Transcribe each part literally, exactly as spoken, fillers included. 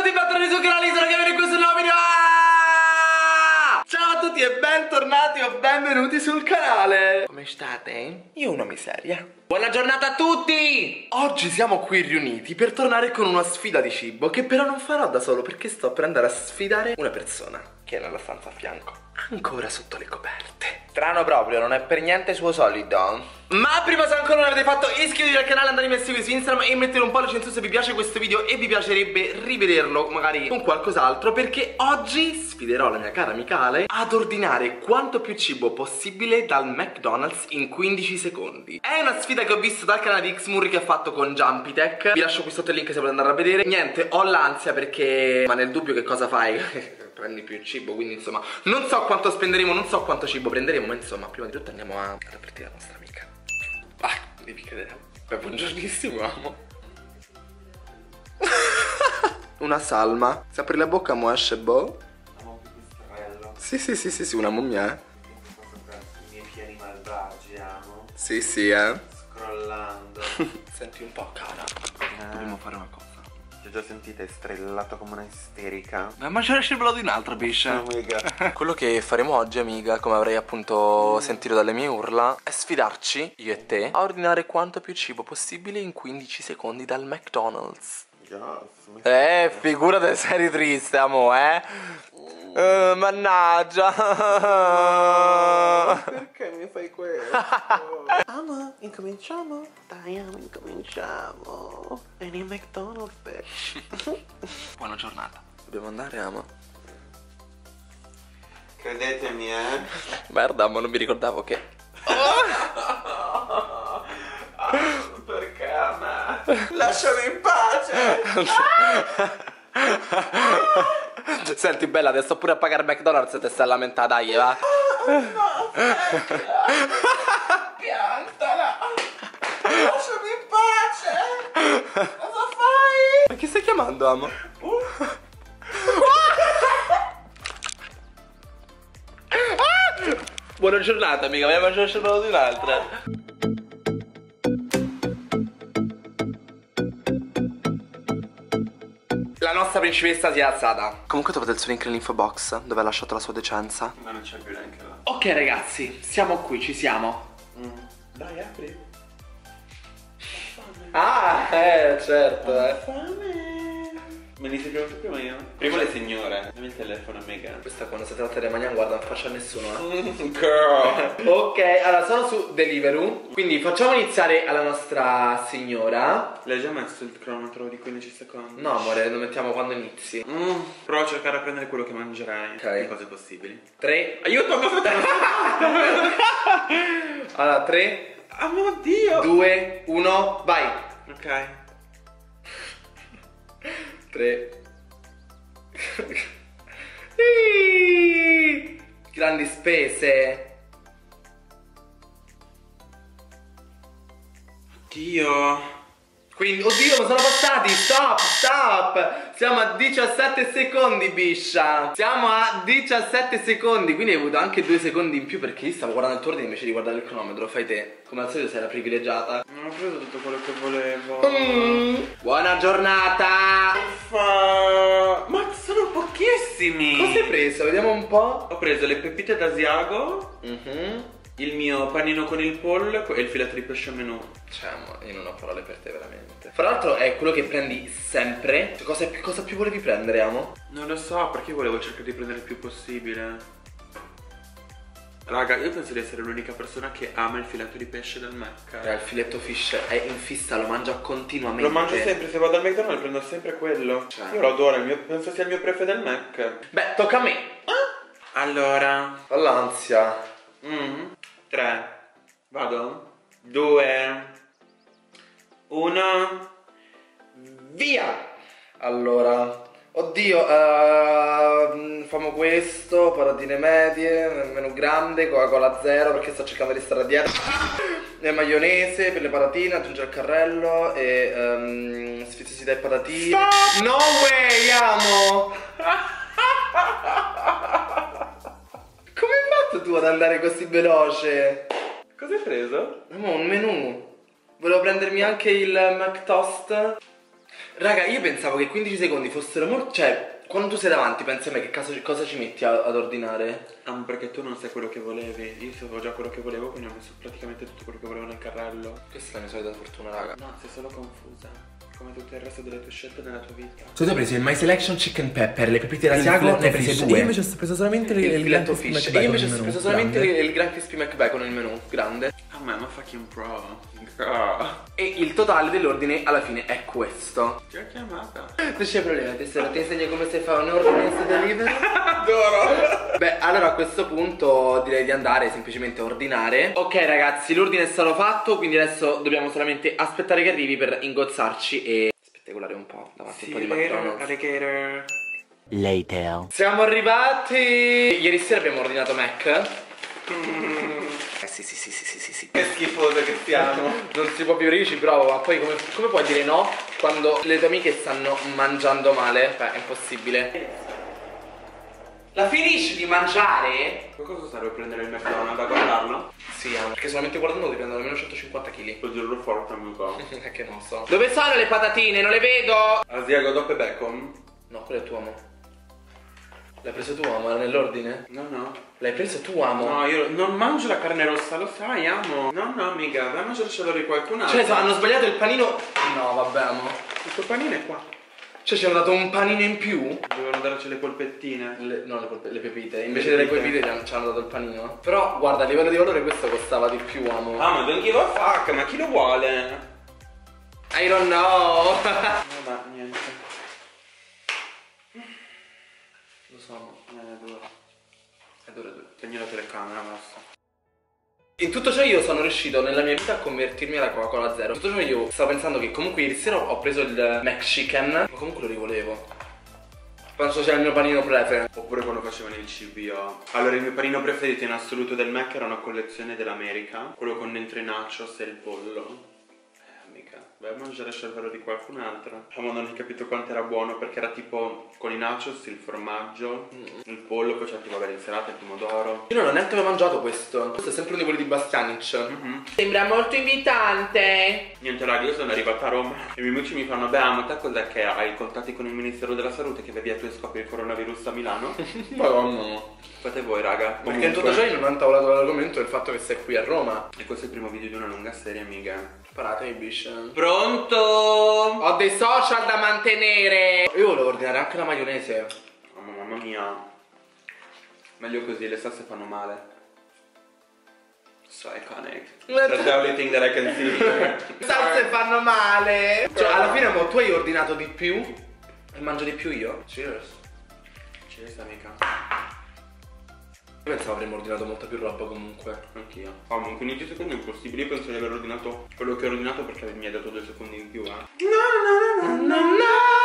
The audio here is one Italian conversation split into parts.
tutti, bentornati sul canale, sono Kevin e questo è un nuovo video. Ciao a tutti e bentornati o benvenuti sul canale. Come state? Io una miseria. Buona giornata a tutti! Oggi siamo qui riuniti per tornare con una sfida di cibo, che però non farò da solo perché sto per andare a sfidare una persona che è nella stanza a fianco, ancora sotto le coperte. Strano proprio, non è per niente suo solito. Ma prima, se ancora non avete fatto, iscrivetevi al canale, andatemi a seguire su Instagram e mettete un pollice in su se vi piace questo video e vi piacerebbe rivederlo magari con qualcos'altro, perché oggi sfiderò la mia cara amica Ale ad ordinare quanto più cibo possibile dal McDonald's in quindici secondi. È una sfida che ho visto dal canale di Xmurri che ha fatto con Jumpytech. Vi lascio qui sotto il link se volete andare a vedere. Niente, ho l'ansia perché, ma nel dubbio che cosa fai? Prendi più cibo, quindi insomma non so quanto spenderemo, non so quanto cibo prenderemo, ma insomma prima di tutto andiamo a... ad avvertire la nostra amica. Ah, devi credere. Beh, buongiornissimo, amo. Una salma. Se apri la bocca mo esce boh. Amo pipistrello. Sì, sì, sì, sì, sì, una mummia, eh. I miei piedi malvagi, amo. Sì, sì, eh. Scrollando. Senti un po', cara. Eh. Dobbiamo fare una cosa. Ti ho già sentita, è strellato come una isterica. Ma mangiare il di un'altra, biscia. Oh my God. Quello che faremo oggi, amica, come avrei appunto mm. sentito dalle mie urla, è sfidarci, io e te, a ordinare quanto più cibo possibile in quindici secondi dal McDonald's. Yes, Eh, figurate se eri triste, amo, eh. Uh, mannaggia. Perché mi fai questo? Ama, incominciamo? Dai, ama, incominciamo. Vieni in McDonald's, bitch. Buona giornata. Dobbiamo andare, ama. Credetemi, eh. Merda, ma non mi ricordavo che... Perché a me? Lasciami in pace. Senti, bella, adesso pure a pagare McDonald's e te stai lamentata, dai, va. No, piantala. Lasciami in pace. Cosa fai? Ma chi stai chiamando, amo? Uh. Buona giornata, amica, vogliamo mangiare il di un'altra. La nostra principessa si è alzata. Comunque trovate il suo link nell'info box dove ha lasciato la sua decenza. Ma non c'è più neanche là. Ok ragazzi, siamo qui, ci siamo. Mm. Dai, apri. Ah, eh, certo, Ho eh. fame. Me li sei venuto prima io? Prima le signore. Dammi il telefono, mega. Questa quando si tratta di Magnan guarda non faccia a nessuno, eh. Girl. Ok, allora sono su Deliveroo. Quindi facciamo iniziare alla nostra signora. L'hai già messo il cronometro di quindici secondi? No amore, lo mettiamo quando inizi. Mm, prova a cercare a prendere quello che mangerai. Ok. Le cose possibili. Tre. Aiuto, cosa stai? Allora, tre, Oh mio Dio. due, uno, vai. Ok. Tre. Iii. Grandi spese. Dio. Quindi, oddio, sono passati. Stop, stop. Siamo a diciassette secondi, biscia. Siamo a diciassette secondi. Quindi hai avuto anche due secondi in più, perché io stavo guardando il tuo ordine invece di guardare il cronometro. Fai te. Come al solito sei la privilegiata. Non ho preso tutto quello che volevo. Mm. Buona giornata. Uffa. Ma sono pochissimi. Cosa hai preso? Vediamo un po'. Ho preso le pepite d'Asiago, Mhm. il mio panino con il pollo e il filetto di pesce menù. Cioè, amore, io non ho parole per te veramente. Fra l'altro è quello che prendi sempre. Cosa più, cosa più volevi prendere, amo? Non lo so, perché io volevo cercare di prendere il più possibile. Raga, io penso di essere l'unica persona che ama il filetto di pesce del Mac. Raga, il filetto fish è in fissa, lo mangia continuamente. Lo mangio sempre, se vado al McDonald's prendo sempre quello. Cioè. Io lo adoro, il mio, penso sia il mio prefe del Mac. Beh, tocca a me. Allora, Ho l'ansia. mm, tre, vado, due, uno, via! Allora, oddio, uh, famo questo, patatine medie, menù grande, Coca-Cola zero perché sto cercando di stare a dieta. E maionese per le patatine, aggiungere al carrello e um, sfiziosità e patatine. Stop! No way, amo! Come hai fatto tu ad andare così veloce? Cosa hai preso? Amo, un menù. Volevo prendermi anche il McToast. Raga, io pensavo che quindici secondi fossero molto... Cioè, quando tu sei davanti pensi a me che caso, cosa ci metti a, ad ordinare? Ah, perché tu non sai quello che volevi. Io sapevo già quello che volevo, quindi ho messo praticamente tutto quello che volevo nel carrello. Questa è la mia solita fortuna, raga. No, sei solo confusa, come tutto il resto delle tue scelte nella tua vita. Tu hai preso il My Selection Chicken Pepper, le pepite d'Asiago, filetto ne hai prese fish. due. Io invece ho preso solamente il, il, il filetto Crispy fish. McBacon Io invece ho nel menù, preso solamente grande. il Grand Crispy McBacon nel menù, grande. Ah, ma I'm a fucking pro. Girl. E il totale dell'ordine alla fine è questo. Ti ho chiamata. Non c'è problema, tesoro, ti insegno come si fa un ordine su delivery. Adoro. Beh, allora a questo punto direi di andare semplicemente a ordinare. Ok ragazzi, l'ordine è stato fatto, quindi adesso dobbiamo solamente aspettare che arrivi per ingozzarci e spettacolare un po' davanti a un po' di McDonald's. alligator. Later. Siamo arrivati! Ieri sera abbiamo ordinato Mac. Mm. Eh sì sì sì sì sì sì sì. Che schifose che siamo. Non si può più io ci provo, ma poi come, come puoi dire no quando le tue amiche stanno mangiando male? Beh, è impossibile. La finisci di mangiare? Cosa serve prendere il McDonald's a guardarlo? Sì, ah, perché solamente guardando ti prendono almeno centocinquanta chili. Per dirlo forte, amico. È che non so. Dove sono le patatine? Non le vedo! Asiago dopo e bacon? No, quello è tuo amo. L'hai preso tu, amo? Era nell'ordine? No, no. L'hai preso tu, amo? No, io non mangio la carne rossa, lo sai, amo. No, no, amica, vai a mangiarcelo di qualcun altro. Cioè, so, hanno sbagliato il panino. No, vabbè, amo. Il tuo panino è qua. Cioè, ci hanno dato un panino in più? Dovevano darci le polpettine. Le, no, le, polpe- le pepite. Invece Le delle pepite. pepite ci hanno- ci hanno dato il panino. Però, guarda, a livello di valore questo costava di più, amo. Ah, ma don't give a fuck, ma chi lo vuole? I don't know. Vabbè, niente. Lo so, amo. Eh, duro. È duro, è duro. Spegni la telecamera, basta. In tutto ciò io sono riuscito nella mia vita a convertirmi alla Coca-Cola Zero. In tutto ciò io stavo pensando che comunque ieri sera ho preso il McChicken, ma comunque lo rivolevo. Penso sia il mio panino prefe. Oppure quando facevano il C B O. Allora, il mio panino preferito in assoluto del Mac era una collezione dell'America. Quello con dentro i nachos e il pollo. Eh, amica, vai a mangiare il cervello di qualcun altro. Ma non hai capito quanto era buono, perché era tipo con i nachos, il formaggio, mm. il pollo, poi c'era tipo l'insalata, il pomodoro. Io non ho neanche mai mangiato questo. Questo è sempre uno di quelli di Bastianic. Mm-hmm. Sembra molto invitante. Niente raga, io sono arrivata a Roma e i miei amici mi fanno: beh, amo, te cos'è che hai contatti con il Ministero della Salute che via tu e scopri il coronavirus a Milano? Madonna. Fate voi raga. Perché in tutto ciò io non ho tavolato l'argomento del fatto che sei qui a Roma. E questo è il primo video di una lunga serie, amiga. Paratemi, bish. Pronto? Ho dei social da mantenere. Io volevo ordinare anche la maionese. Oh, mamma mia. Meglio così, le salse fanno male. So iconic. That's the only thing that I can see here. Le salse fanno male. Cioè, alla fine mo, tu hai ordinato di più e mangio di più io. Cheers. Cheers, amica. Io pensavo avremmo ordinato molta più roba comunque. Anch'io. Oh, ma in quindici secondi è impossibile. Io penso di aver ordinato quello che ho ordinato perché mi hai dato due secondi in più, eh. No, no, no, no, no, no.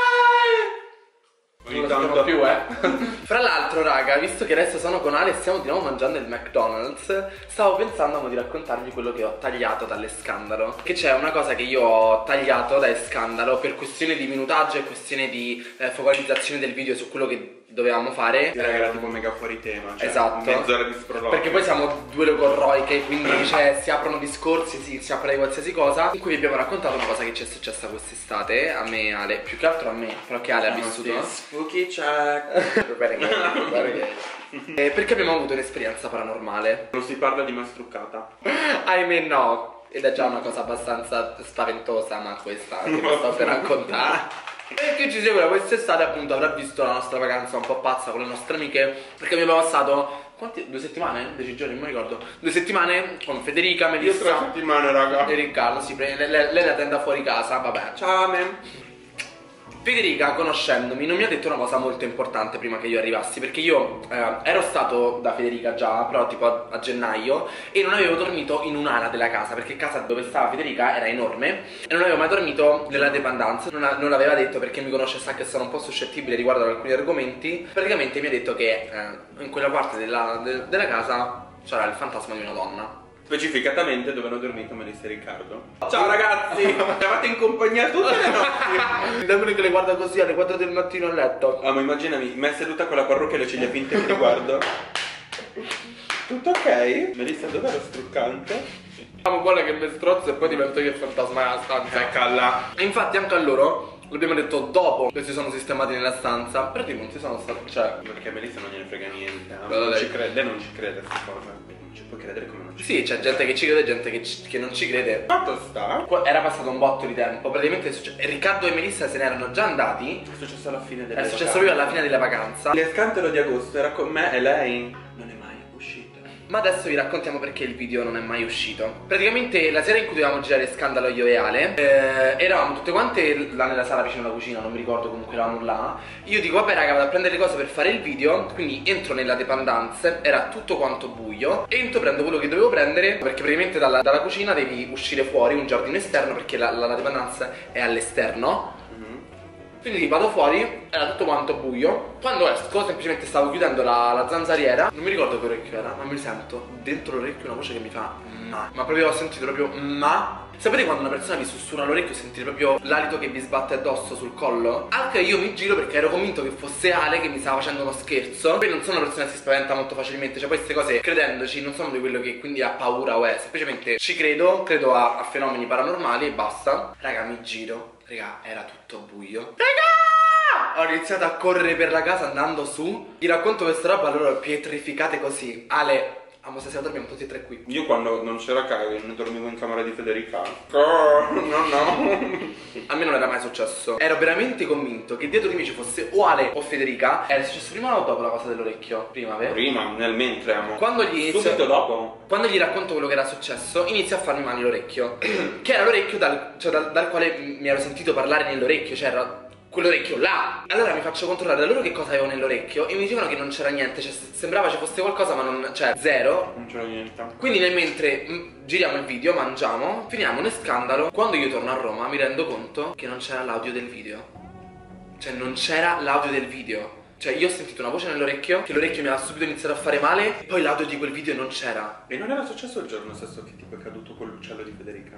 Non lo sappiamo più, eh. Fra l'altro, raga, visto che adesso sono con Ale e stiamo di nuovo mangiando il McDonald's, stavo pensando di raccontarvi quello che ho tagliato dalle Scandalo. Che c'è una cosa che io ho tagliato dai Scandalo per questione di minutaggio e questione di eh, focalizzazione del video su quello che dovevamo fare. Era tipo mega fuori tema, cioè esatto. mezz'ora di sproloquio. Perché poi siamo due logorroiche, quindi cioè, si aprono discorsi, si, si apre qualsiasi cosa. In cui vi abbiamo raccontato una cosa che ci è successa quest'estate. A me, Ale, più che altro a me, però che Ale ha vissuto. Spooky check. Prepare che, prepare che. Eh, perché abbiamo avuto un'esperienza paranormale. Non si parla di mastruccata. Ahimè no. Ed è già una cosa abbastanza spaventosa, ma questa che vi sto per raccontare. E chi ci segue da quest'estate appunto avrà visto la nostra vacanza un po' pazza con le nostre amiche. Perché abbiamo passato quanti? Due settimane? Dieci giorni, non mi ricordo. Due settimane con Federica, Io tre Melissa settimane, raga. e Riccardo. Sì, lei, lei, lei la tenda fuori casa, vabbè. Ciao, man. Federica, conoscendomi, non mi ha detto una cosa molto importante prima che io arrivassi. Perché io eh, ero stato da Federica già, però tipo a, a gennaio, e non avevo dormito in un'ala della casa, perché casa dove stava Federica era enorme e non avevo mai dormito nella dependenza. Non, non l'aveva detto perché mi conosce e sa che sono un po' suscettibile riguardo ad alcuni argomenti. Praticamente mi ha detto che eh, in quella parte della, de, della casa c'era il fantasma di una donna. Specificatamente dove hanno dormito Melissa e Riccardo. Ciao ragazzi, eravate in compagnia tutte le notti. Da quelli che le guarda così alle quattro del mattino a letto. Ah, ma immaginami, me seduta con la parrucca e le ciglia finte che ti guardo. Tutto ok? Melissa, dov'è lo struccante? Siamo buone che mi strozzo e poi divento io il fantasma della stanza. Eccala. E infatti anche a loro L'abbiamo detto dopo che si sono sistemati nella stanza. Per dire non si sono stati, cioè Perché Melissa non gliene frega niente. Però Non lei- ci crede, lei non ci crede a queste cose. Non ci puoi credere come non ci sì, c'è gente che ci crede e gente che, ci- che non ci crede. Fatto sta. Qua- Era passato un botto di tempo. Praticamente è succe- Riccardo e Melissa se ne erano già andati. È successo alla fine delle È successo vacanze. proprio alla fine della vacanza. L'escantolo di agosto era con me e lei non è mai uscita. Ma adesso vi raccontiamo perché il video non è mai uscito. Praticamente la sera in cui dovevamo girare Scandalo io e Ale, eh, eravamo tutte quante là nella sala vicino alla cucina, non mi ricordo, comunque eravamo là. Io dico vabbè raga, vado a prendere le cose per fare il video. Quindi entro nella dépendance, era tutto quanto buio. Entro, prendo quello che dovevo prendere, perché praticamente dalla, dalla cucina devi uscire fuori, un giardino esterno, perché la, la, la dépendance è all'esterno. Quindi vado fuori, era tutto quanto buio. Quando esco semplicemente stavo chiudendo la, la zanzariera. Non mi ricordo che orecchio era, ma mi sento dentro l'orecchio una voce che mi fa ma. Ma proprio ho sentito proprio ma. Sapete quando una persona vi sussurra all'orecchio e sentite proprio l'alito che vi sbatte addosso sul collo? Anche io mi giro perché ero convinto che fosse Ale che mi stava facendo uno scherzo. Poi non sono una persona che si spaventa molto facilmente. Cioè poi queste cose, credendoci, non sono di quello che quindi ha paura o è. Semplicemente ci credo, credo a, a fenomeni paranormali e basta. Raga, mi giro. Raga, era tutto buio. Raga! Ho iniziato a correre per la casa andando su. Vi racconto questa roba, loro pietrificate così. Ale, amo, stasera dormiamo tutti e tre qui. Io quando non c'era Kevin dormivo in camera di Federica. Oh, no no. A me non era mai successo. Ero veramente convinto che dietro di me ci fosse o Ale o Federica. Era successo prima o dopo la cosa dell'orecchio? Prima, vero? Prima, nel mentre amo. Quando gli inizio... Subito dopo. Quando gli racconto quello che era successo, inizia a farmi male l'orecchio. Che era l'orecchio dal, cioè dal, dal quale mi ero sentito parlare nell'orecchio. Cioè era quell'orecchio là. Allora mi faccio controllare da loro che cosa avevo nell'orecchio e mi dicevano che non c'era niente. Cioè sembrava ci fosse qualcosa ma non... Cioè zero. Non c'era niente. Quindi nel mentre mh, giriamo il video, mangiamo, finiamo uno scandalo. Quando io torno a Roma mi rendo conto che non c'era l'audio del video. Cioè non c'era l'audio del video. Cioè io ho sentito una voce nell'orecchio, che l'orecchio mi ha subito iniziato a fare male, e poi l'audio di quel video non c'era. E non era successo il giorno stesso che tipo è caduto con l'uccello di Federica?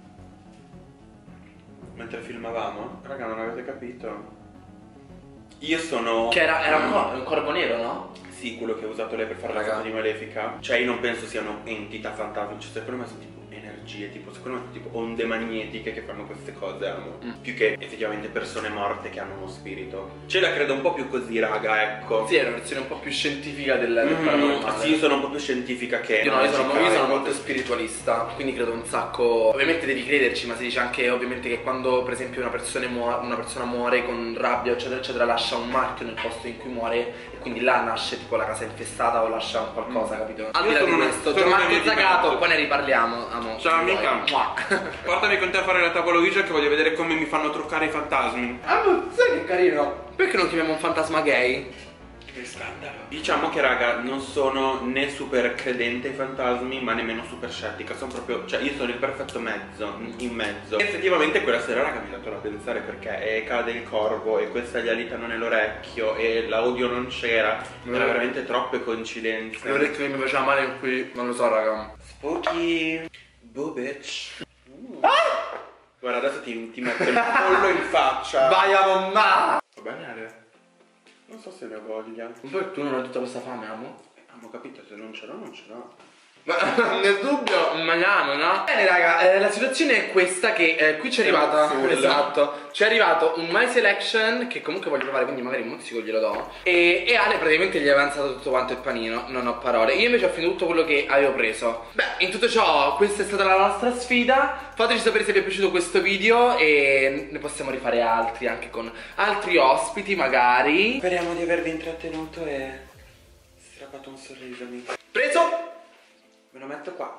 Mentre filmavamo? Raga, non avete capito? Io sono... Che era, era un, cor un corvo nero, no? Sì, quello che ha usato lei per fare la Raga. foto di Malefica. Cioè io non penso siano entità fantasmi, cioè secondo me sono tipo energie, tipo secondo me sono tipo onde magnetiche che fanno queste cose, amo. Mm. Più che effettivamente persone morte che hanno uno spirito. Ce la credo un po' più così, raga, ecco. Sì, è una versione un po' più scientifica del, del Mm, paranormale. sì, io sono un po' più scientifica che Io no, io sono, magica, io sono ecco. molto spiritualista, quindi credo un sacco. Ovviamente devi crederci, ma si dice anche ovviamente che quando per esempio una persona, muore, una persona muore con rabbia eccetera eccetera, lascia un marchio nel posto in cui muore e quindi là nasce tipo la casa infestata o lascia un qualcosa, capito? Al di là di sono una- questo, sono una Gianmarco via di Zagato, mezzo. poi ne riparliamo, amo. Ciao, amica. Mua. Portami con te a fare la tavola Ouija che voglio vedere come mi fanno truccare i fantasmi. Ah, sai che carino? Perché non chiamiamo un fantasma gay? Che scandalo. Diciamo che raga, non sono né super credente ai fantasmi, ma nemmeno super scettica. Sono proprio, cioè io sono il perfetto mezzo, in mezzo. E effettivamente quella sera raga mi ha dato da pensare perché e cade il corvo e questa gli alitano nell'orecchio e l'audio non c'era. Era veramente troppe coincidenze. L'orecchio che mi faceva male in cui, non lo so raga. Spooky Boo bitch. Guarda adesso ti, ti metto il pollo in faccia. Vai a mamma! Va bene Ale? Non so se ne ho voglia. Poi tu non hai tutta questa fame, amo? Abbiamo capito, se non ce l'ho non ce l'ho. Ma nel dubbio mangiamo, no? Bene raga, eh, la situazione è questa che eh, qui ci è Siamo arrivata. full. Esatto. Ci è arrivato un My Selection che comunque voglio provare, quindi magari un mozzico glielo do. E, e Ale praticamente gli ha avanzato tutto quanto il panino, non ho parole. Io invece ho finito tutto quello che avevo preso. Beh, in tutto ciò, questa è stata la nostra sfida. Fateci sapere se vi è piaciuto questo video e ne possiamo rifare altri, anche con altri ospiti magari. Speriamo di avervi intrattenuto e strappato un sorriso, amico. Preso! Me lo metto qua.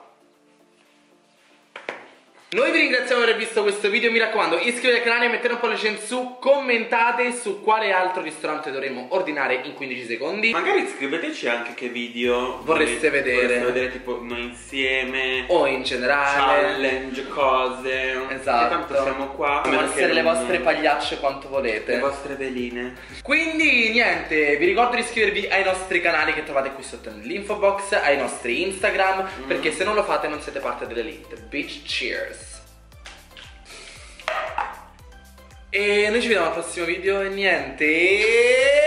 Noi vi ringraziamo per aver visto questo video, mi raccomando iscrivetevi al canale, mettete un pollice in su, commentate su quale altro ristorante dovremo ordinare in quindici secondi. Magari scriveteci anche che video Vorreste volete- vedere. Vorreste vedere tipo noi insieme, O in generale. challenge, cose. Esatto. E tanto siamo qua. Possono Meno essere che le non- vostre pagliacce quanto volete. Le vostre veline. Quindi niente, vi ricordo di iscrivervi ai nostri canali che trovate qui sotto nell'info box, ai nostri Instagram, Mm. perché se non lo fate non siete parte dell'elite. Bitch, cheers. E noi ci vediamo al prossimo video e niente.